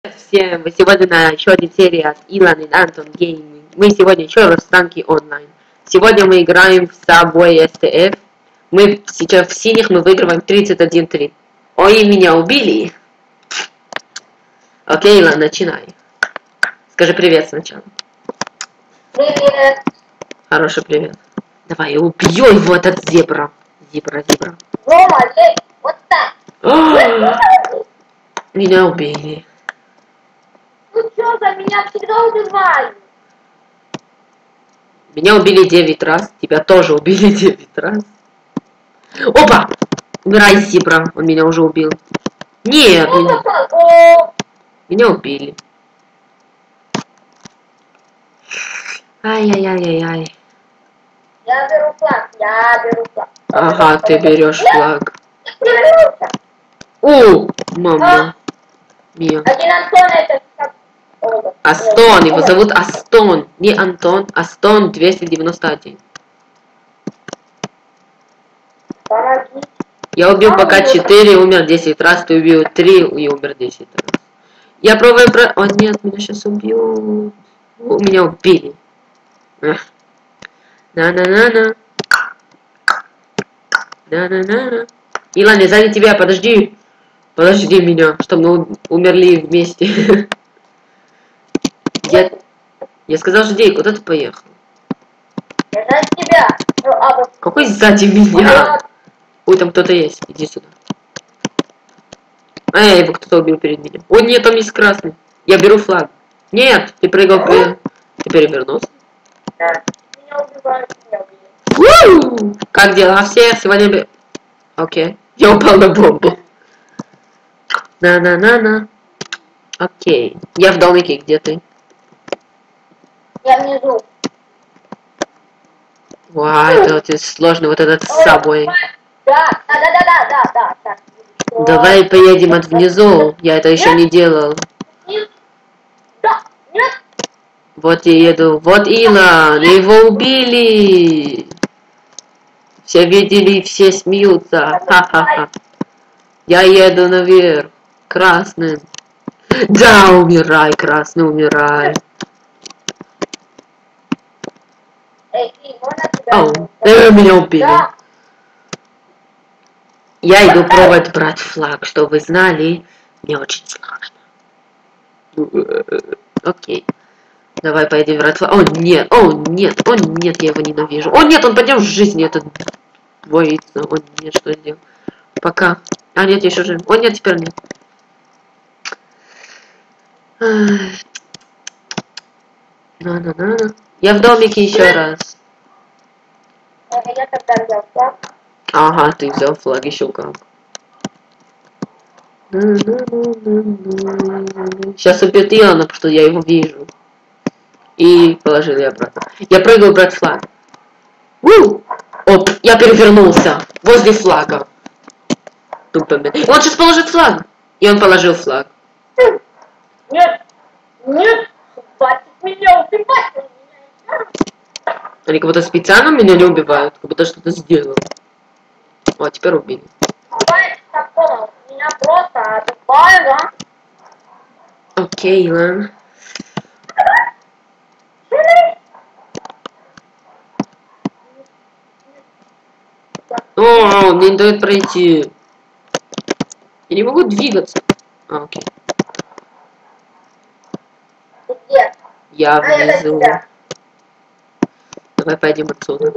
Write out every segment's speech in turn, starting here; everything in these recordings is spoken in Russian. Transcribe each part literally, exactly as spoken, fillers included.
Всем, вы сегодня на еще одной серии от Илон и Антон Гейминг. Мы сегодня еще раз в танки онлайн. Сегодня мы играем в Subway эс ти эф. Мы сейчас в синих, мы выигрываем тридцать один три. Ой, меня убили. Окей, Илон, начинай. Скажи привет сначала. Привет. Хороший привет. Давай, я убью его, этот зебра. Зебра, зебра. Рома, лей, вот так. Меня убили. Ну что за меня всегда убивают? Меня убили девять раз, тебя тоже убили девять раз. Опа! Умирай, зебра, он меня уже убил. Нет, Ну, меня, вот О, меня убили. Ай-яй-яй-яй-яй. Я беру флаг, я беру флаг. Ага, ты берешь флаг. Я вернулся. У, мама. Мия. Один Антон это как... О, Астон, его О, зовут Астон. Не Антон, Астон двести девяносто один. Помоги. Я убил пока четыре, умер десять раз, ты убил три и умер десять раз. Я пробую про... О нет, меня сейчас убьют. О, меня убили. Эх. На-на-на-на. На-на-на-на. Илон, я сзади тебя, подожди. Подожди меня, чтобы мы умерли вместе. Я, я сказал, жди, куда ты поехал? Я за тебя. Ну, а вот... Какой сзади меня? Ой, там кто-то есть, иди сюда. Эй, его кто-то убил перед меня. Ой, нет, там есть красный. Я беру флаг. Нет, ты прыгал, ты, ты перевернулся. Да. Меня убивают, меня убили. У-у-у! Как дела все? Сегодня... бе- Окей. Я упал на бомбу. На-на-на-на. Окей. Я в домике, где ты? Я внизу. Вау, это вот сложно, вот этот с собой. Да, да, да, да, да, да, да. Давай поедем от внизу. Я это еще не делал. Да, нет. Вот я еду. Вот Илон. Его убили. Все видели, все смеются. Ха-ха-ха. Я еду наверх. Красным. Да, умирай, красный, умирай. Эй, ты, можно тебя? Ау, э, меня убили. Да. Я иду пробовать брать флаг, чтобы вы знали. Мне очень сложно. Окей. Давай поедем брать флаг. О, нет, о, нет, о, нет, я его ненавижу. О, нет, он пойдем в жизни, этот боится. О, нет, что сделал. Пока. А, нет, еще жив. О, нет, теперь нет. На-на-на-на. Я в домике еще раз. Я тогда взял флаг. Ага, ты взял флаг еще как. Сейчас убьет Илона, потому что я его вижу. И положил я обратно. Я прыгал брать флаг. У! Оп, я перевернулся. Возле флага. Тупо. И он сейчас положит флаг. И он положил флаг. Нет, нет, хватит меня убивать. Они как будто специально меня не убивают, как будто что-то сделал. О, теперь убили. Хватит такого, меня просто убивают, да? Окей, Илон. О, он мне не дает пройти. Я не могу двигаться. А, окей. Ты где? Я А, я за внизу. тебя. Давай пойдем отсюда.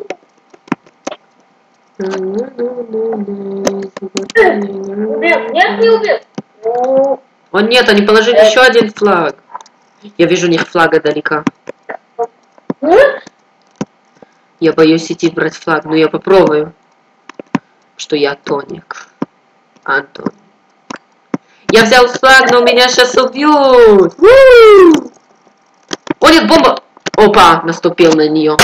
Убил, нет, не убил. Ну, О нет, они положили еще один флаг. Я вижу у них флага далека. нет? Я боюсь идти брать флаг, но я попробую. Что я тоник. Антон. Я взял флаг, но меня сейчас убьют. У-у-у! О нет, бомба! Опа, наступил на нее.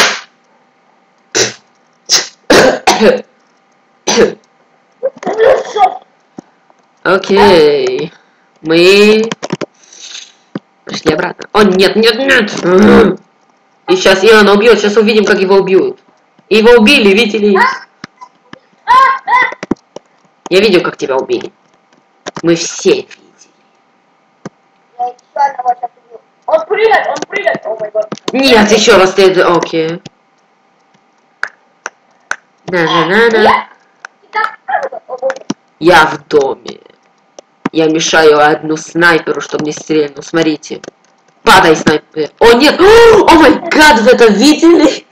Окей. Мы пришли обратно. О, нет, нет, нет. И сейчас Илона убьет. Сейчас увидим, как его убьют. И его убили, видели? Я видел, как тебя убили. Мы все видели. Я еще одного сейчас убью. Он прыгает, он прыгает. О май гад. Нет, еще раз ты... Окей. На-на-на-на. Я в доме. Я мешаю одну снайперу, чтобы не стрельнул. Смотрите. Падай, снайпер. О, нет. О май гад, вы это видели?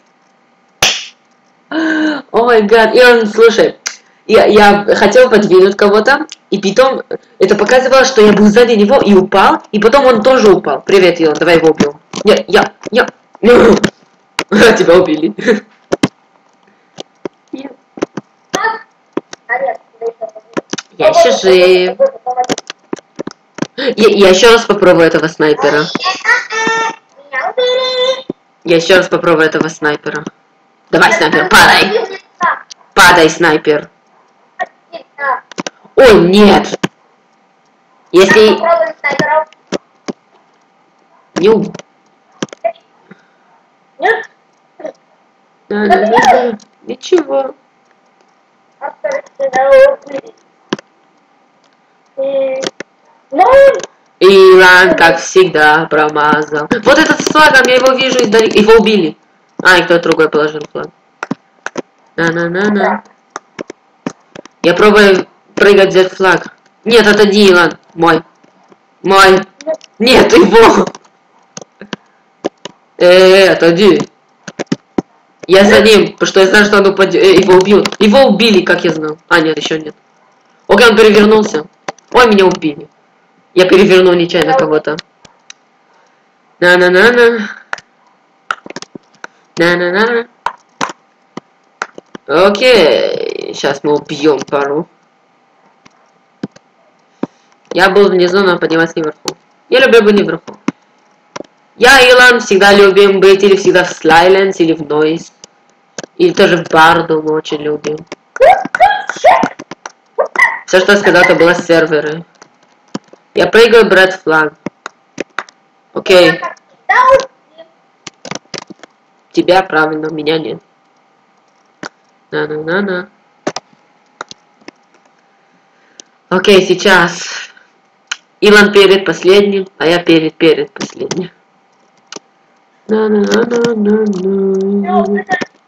О май гад. И он, слушай, я, я хотел подвинуть кого-то, и потом это показывало, что я был сзади него и упал, и потом он тоже упал. Привет, Илон, давай его убьем. Нет, я, я. Тебя убили. Я еще жив. Я, я еще раз попробую этого снайпера. Я еще раз попробую этого снайпера. Давай, снайпер, падай. Падай, снайпер. Ой, нет. Если... Не уб... Нет? Да, да, да, да. Ничего. Илон, как всегда, промазал. Вот этот с флагом, я его вижу издалека. Его убили. А, и кто-то другой положил флаг. На-на-на-на. Я пробую прыгать, взять флаг. Нет, это Дилан. Мой. Мой. Нет, его. Э, отойди. Я за ним, потому что я знаю, что он упадет. Э, его убьют. Его убили, как я знал. А, нет, еще нет. Окей, он перевернулся. Ой, меня убили. Я перевернул нечаянно кого-то. На-на-на-на. На-на-на. Окей. Сейчас мы убьем пару. Я был внизу, но подниматься наверху. Я люблю быть наверху. Я и Илон всегда любим быть или всегда в Slylands, или в Noise. Или тоже в Барду мы очень любим. Все, что я сказал, это было серверы. Я прыгаю брать флаг. Окей. Тебя правильно, меня нет. На-на-на-на. Окей, сейчас. Илон перед последним, а я перед перед последним. На-на-на-на-на.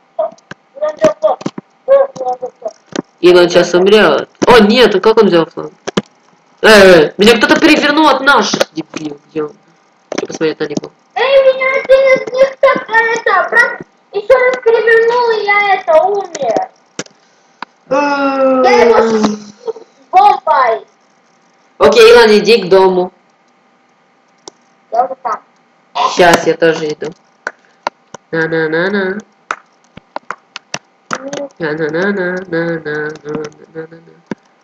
Илон сейчас умрет. О, нет, а как он взял флаг? Эй, меня кто-то перевернул от наших, дебил. Где посмотреть на него. Эй, меня один из них так это, брат, еще раз перевернул, и я это умер. Я его бомбой. Окей, Илон, иди к дому. Я уже там. Сейчас, я тоже иду. На-на-на-на. На-на-на-на-на-на-на-на-на.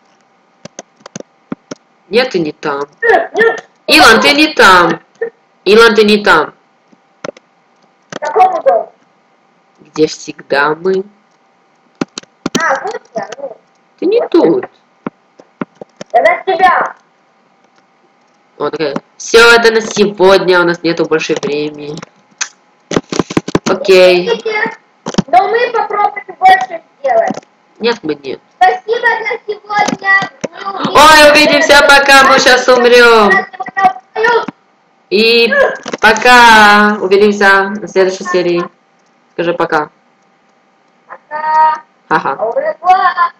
Нет, ты не там. Илон, ты не там. Илон, ты не там. В каком дому? Где всегда мы. А, вот я, ну. Ты не тут. Я на тебя. Окей. Все это на сегодня. У нас нету больше времени. Окей. Но мы попробуем больше сделать. Нет, мы нет. Спасибо за сегодня. Ой, увидимся, пока мы сейчас умрем. И пока. Увидимся на следующей серии. Скажи пока. Пока. Ага. Au revoir.